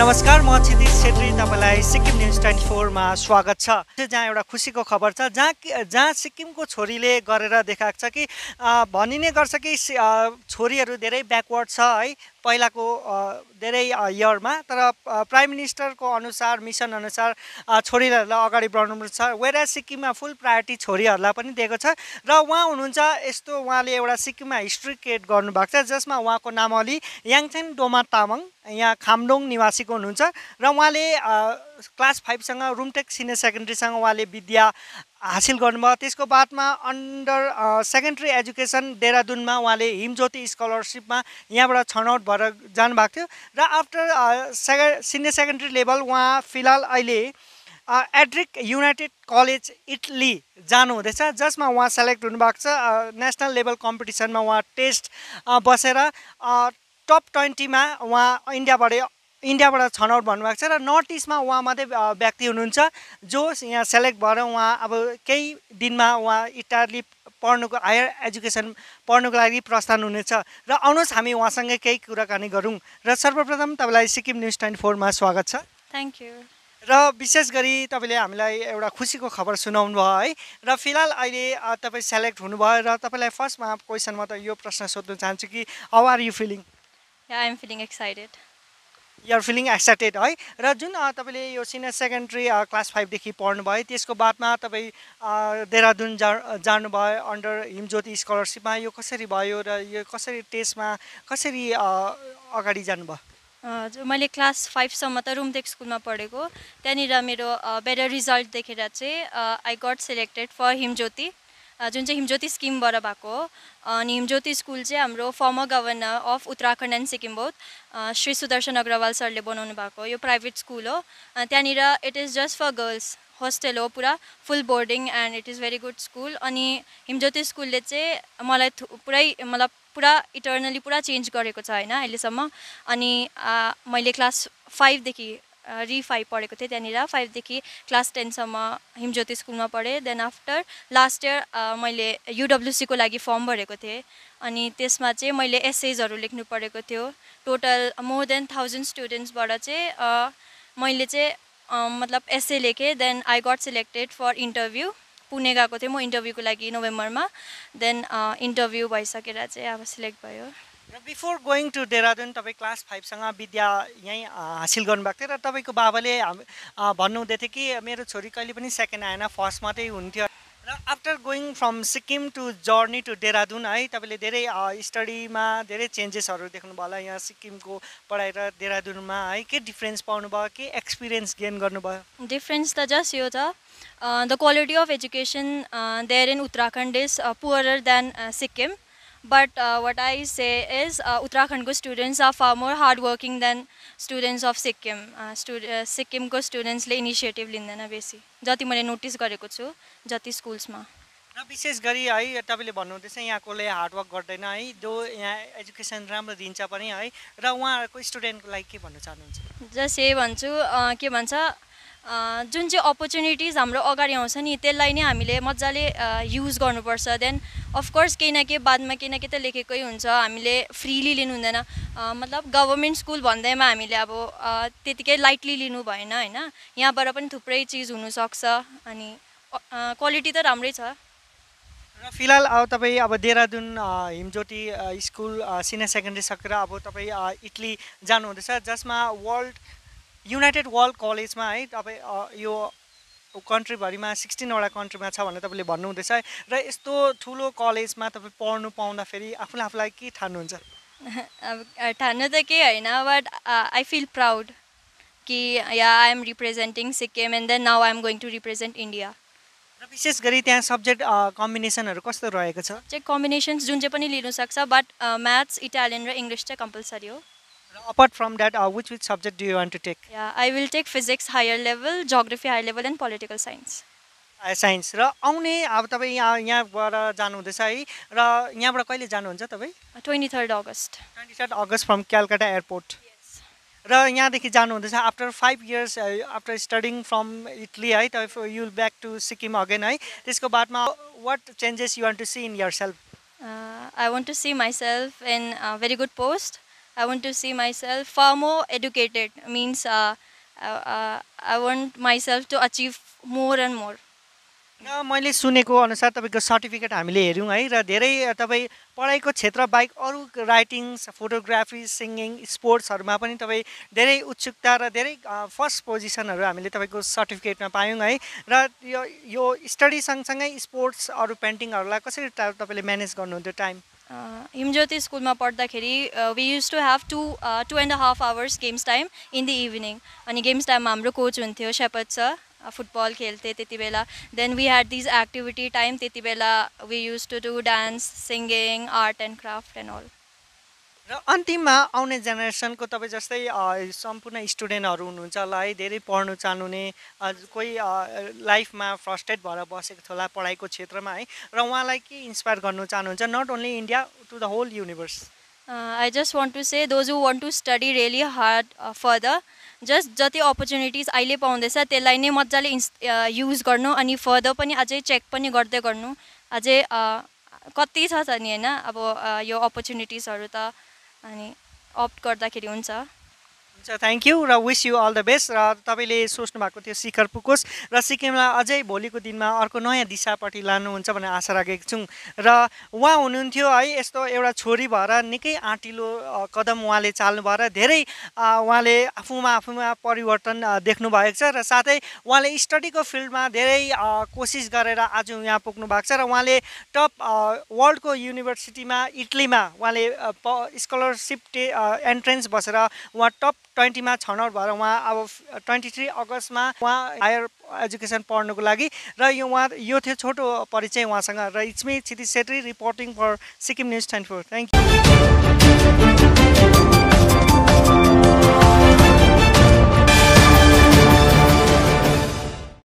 नमस्कार, म क्षितिज छेत्री, तपाईलाई सिक्किम न्युज 24 मा स्वागत छ। जहाँ एउटा खुसीको खबर छ, जहाँ सिक्किमको छोरीले गरेर देखाएको छ कि भनिने गर्छ कि छोरीहरू धेरै ब्याकवर्ड छ है पहिलाको धेरै इयरमा, तर प्राइम मिनिस्टरको अनुसार मिसन अनुसार छोरीहरूलाई अगाडि बढाउनुपर्छ, वेयर सिक्किममा फुल प्रायोरिटी छोरीहरूलाई पनि दिएको छ। र उहाँ हुनुहुन्छ यस्तो, उहाँले एउटा सिक्किममा हिस्ट्री क्रिएट गर्नुभएको छ, जसमा उहाँको नामावली याङछेन डोमा तामाङ यहाँ खामडोङ निवासीको हुनुहुन्छ। र उहाँले क्लास 5 सँग रुमटेक सिनियर सेकेन्ड्रीसँग उहाँले विद्या हासिल गर्नुभयो। त्यसको बादमा अन्डर सेकेन्ड्री एजुकेसन देहरादुनमा उहाँले हिमज्योति स्कलरसिपमा यहाँबाट छनौट भएर जानुभएको थियो। र आफ्टर सिनियर सेकेन्ड्री लेभल उहाँ फिलहाल अहिले एड्रिक युनाइटेड कलेज इटली जानुहुँदैछ, जसमा उहाँ सेलेक्ट हुनुभएको छ। नेसनल लेभल कम्पिटिसनमा उहाँ टेस्ट बसेर टप 20 मा उहाँ इन्डियाबाट छनौट भन्नुभएको छ। र नर्थ इस्टमा उहाँ मात्रै व्यक्ति हुनुहुन्छ जो यहाँ सेलेक्ट भएर उहाँ अब केही दिनमा उहाँ इटाली पढ्नुको हायर एजुकेसन पढ्नुको लागि प्रस्थान हुनेछ। र आउनुहोस् हामी उहाँसँगै केही कुराकानी गरौँ। र सर्वप्रथम तपाईँलाई सिक्किम न्युज 24 मा स्वागत छ। Thank you. र विशेष गरी तपाईँले हामीलाई एउटा खुसीको खबर सुनाउनु भयो है। र फिलहाल अहिले तपाईँ सेलेक्ट हुनुभयो, र तपाईँलाई फर्स्टमा क्वेसनमा त यो प्रश्न सोध्न चाहन्छु कि how are you feeling? I am feeling excited. You are feeling excited है। र जुन तपाईँले यो सिनियर सेकेन्ड्री क्लास 5 देखि पढ्नुभयो, त्यसको बादमा तपाईँ देहरादुन जानुभयो अन्डर हिमज्योति स्कलरसिपमा, यो कसरी भयो र यो कसरी टेस्टमा कसरी अगाडि जानुभयो? मैले क्लास 5 सम्म त रुमटेक स्कुलमा पढेको, त्यहाँनिर मेरो बेटर रिजल्ट देखेर चाहिँ I got selected for Himjyoti, जुन चाहिँ हिमज्योति स्किमबाट भएको हो। अनि हिमज्योति स्कुल चाहिँ हाम्रो former governor of Uttarakhand and Sikkim both Shri Sudarshan Agrawal सरले बनाउनु भएको, यो प्राइभेट स्कुल हो। त्यहाँनिर it is just for girls, hostel हो, पुरा full boarding and it is very good school. अनि हिमज्योति स्कुलले चाहिँ मलाई पुरा इटर्नली पुरा चेन्ज गरेको छ होइन अहिलेसम्म। अनि मैले क्लास 5 देखि रि5 पढेको थिएँ, त्यहाँनिर 5 देखि क्लास 10 सम्म हिमज्योति स्कुलमा पढेँ। देन आफ्टर लास्ट इयर मैले UWC को लागि फर्म भरेको थिएँ, अनि त्यसमा चाहिँ मैले एसेजहरू लेख्नु परेको थियो। टोटल मोर देन 1000 स्टुडेन्ट्सबाट चाहिँ मैले चाहिँ मतलब एसे लेखेँ। Then I got selected for interview, Pune गएको थिएँ म इन्टरभ्यूको लागि नोभेम्बरमा। देन इन्टरभ्यू भइसकेर चाहिँ अब सिलेक्ट भयो। र बिफोर गोइङ टु देहरादुन तपाईँ क्लास 5 सँग विद्या यहीँ हासिल गर्नुभएको थियो, र तपाईँको बाबाले भन्नुहुँदै थियो कि मेरो छोरी कहिले पनि सेकेन्ड आएन, फर्स्ट मात्रै हुन्थ्यो। र after going from Sikkim to journey to Dehradun है, तपाईँले धेरै स्टडीमा धेरै चेन्जेसहरू देख्नुभयो होला यहाँ सिक्किमको पढाइ र देहरादुनमा है, के डिफ्रेन्स पाउनुभयो, के एक्सपिरियन्स गेन गर्नुभयो? डिफ्रेन्स त जस्ट यो छ, the quality of education there in Uttarakhand is poorer than Sikkim, but what I say is Uttarakhand students are far more hardworking than students of Sikkim. Sikkim को students ले initiative लिँदैन बेसी, जति मैले नोटिस गरेको छु जति स्कुल्समा। र विशेष गरी है तपाईँले भन्नुहुँदैछ यहाँकोले हार्डवर्क गर्दैन है, जो यहाँ एजुकेसन राम्रो दिन्छ पनि है, र उहाँहरूको स्टुडेन्टको लागि के भन्न चाहनुहुन्छ? जस्ट यही भन्छु, के भन्छ जुन चाहिँ अपर्च्युनिटिज हाम्रो अगाडि आउँछ नि त्यसलाई नै हामीले मजाले युज गर्नुपर्छ। देन अफकोर्स केही न केही बादमा केही न केही त लेखेकै हुन्छ, हामीले फ्रीली लिनु हुँदैन। मतलब गभर्मेन्ट स्कुल भन्दैमा हामीले अब त्यतिकै लाइटली लिनु भएन होइन, यहाँबाट पनि थुप्रै चिज हुनसक्छ, अनि क्वालिटी त राम्रै छ। र फिलहाल अब तपाईँ अब Dehradun Himjyoti school senior secondary सकेर अब तपाईँ इटली जानुहुँदैछ, जसमा युनाइटेड वर्ल्ड कलेजमा है तपाईँ यो कन्ट्रीभरिमा 16वटा कन्ट्रीमा छ भनेर तपाईँले भन्नुहुँदैछ। र यस्तो ठुलो कलेजमा तपाईँ पढ्नु पाउँदाखेरि आफूलाई के ठान्नुहुन्छ? अब ठान्नु त केही होइन, बट आई फिल प्राउड कि या I am representing Sikkim and then now I am going to represent India. र विशेष गरी त्यहाँ सब्जेक्ट कम्बिनेसनहरू कस्तो रहेको छ? सब्जेक्ट कम्बिनेसन्स जुन चाहिँ पनि लिनु सक्छ, बट म्याथ्स, इटालियन र इङ्ग्लिस चाहिँ कम्पलसरी हो। Apart from that, which subject do you want to take? Yeah, I will take physics higher level, geography higher level and political science. Science. र आउने अब तपाईँ यहाँबाट जानुहुँदैछ है, र यहाँबाट कहिले जानुहुन्छ तपाईँ? 23rd August. 23rd August from Calcutta airport. Yes. र यहाँदेखि जानुहुँदैछ after 5 years after studying from Italy है, तपाईँ you will back to Sikkim again है, त्यसको बादमा what changes you want to see in yourself? I want to see myself in a very good post. I want to see myself far more educated. Means I want myself to achieve more and more. मैले सुनेको अनुसार तपाईँको certificate हामीले हेऱ्यौँ है र धेरै तपाईँ पढाइको क्षेत्र बाहेक अरू राइटिङ फोटोग्राफी सिङ्गिङ स्पोर्ट्सहरूमा पनि तपाईँ धेरै उत्सुकता र धेरै फर्स्ट पोजिसनहरू हामीले तपाईँको सर्टिफिकेटमा पायौँ है र यो स्टडी सँगसँगै स्पोर्ट्स अरू पेन्टिङहरूलाई कसरी तपाईँले म्यानेज गर्नुहुन्थ्यो टाइम हिमज्योति स्कुलमा पढ्दाखेरि we use to have 2.5 hours games time in the evening अनि गेम्स टाइममा हाम्रो कोच हुन्थ्यो शेपर्ड सर फुटबल खेल्थे त्यति बेला then we had these activity time त्यति बेला we use to do dance singing art and craft and all र अन्तिममा आउने जेनेरेसनको तपाईँ जस्तै सम्पूर्ण स्टुडेन्टहरू हुनुहुन्छ होला है धेरै पढ्नु चाहनुहुने कोही लाइफमा फ्रस्ट्रेट भएर बसेको थियो होला पढाइको क्षेत्रमा है र उहाँलाई के इन्सपायर गर्नु चाहनुहुन्छ not only India to the whole universe I just want to say those who want to study really hard further just जति अपर्च्युनिटिज अहिले पाउँदैछ त्यसलाई नै मजाले युज गर्नु अनि फर्दर पनि अझै चेक पनि गर्दै गर्नु अझै कति छ नि होइन अब यो अपर्च्युनिटिजहरू त अनि अप्ट गर्दाखेरि हुन्छ थ्याङ्क यू र wish you all the best र तपाईँले सोच्नु भएको थियो शिखर पुगोस् र सिक्किमलाई अझै भोलिको दिनमा अर्को नयाँ दिशापट्टि लानुहुन्छ भन्ने आशा राखेको छौँ र उहाँ हुनुहुन्थ्यो है यस्तो एउटा छोरी भएर निकै आँटिलो कदम उहाँले चाल्नु भएर धेरै उहाँले आफूमा परिवर्तन देख्नु भएको छ र साथै उहाँले स्टडीको फिल्डमा धेरै कोसिस गरेर आज यहाँ पुग्नु भएको छ र उहाँले टप वर्ल्डको युनिभर्सिटीमा इटलीमा उहाँले स्कलरसिप एन्ट्रेन्स बसेर उहाँ टप 20 मा छनौट भएर उहाँ अब 23 अगस्तमा उहाँ हायर एजुकेसन पढ्नुको लागि र यो थियो छोटो परिचय उहाँसँग र it's me Kshitij Chhetri reporting for Sikkim news 24 thank you